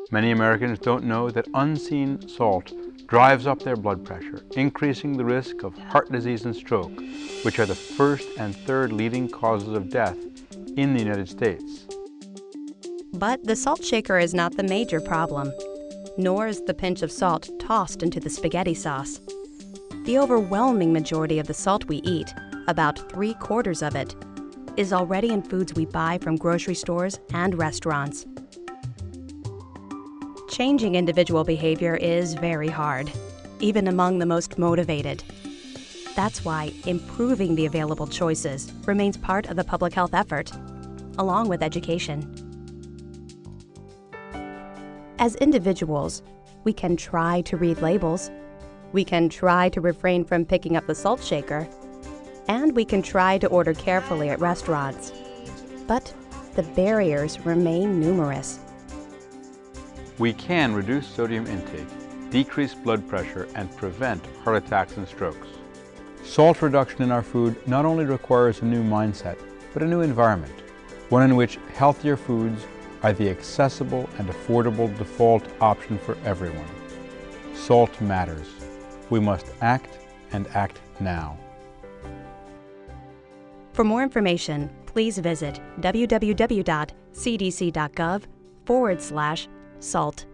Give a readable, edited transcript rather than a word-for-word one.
Many Americans don't know that unseen salt drives up their blood pressure, increasing the risk of heart disease and stroke, which are the first and third leading causes of death in the United States. But the salt shaker is not the major problem, nor is the pinch of salt tossed into the spaghetti sauce. The overwhelming majority of the salt we eat, about 3/4 of it, is already in foods we buy from grocery stores and restaurants. Changing individual behavior is very hard, even among the most motivated. That's why improving the available choices remains part of the public health effort, along with education. As individuals, we can try to read labels, we can try to refrain from picking up the salt shaker, and we can try to order carefully at restaurants. But the barriers remain numerous. We can reduce sodium intake, decrease blood pressure, and prevent heart attacks and strokes. Salt reduction in our food not only requires a new mindset, but a new environment, one in which healthier foods are the accessible and affordable default option for everyone. Salt matters. We must act, and act now. For more information, please visit www.cdc.gov/salt.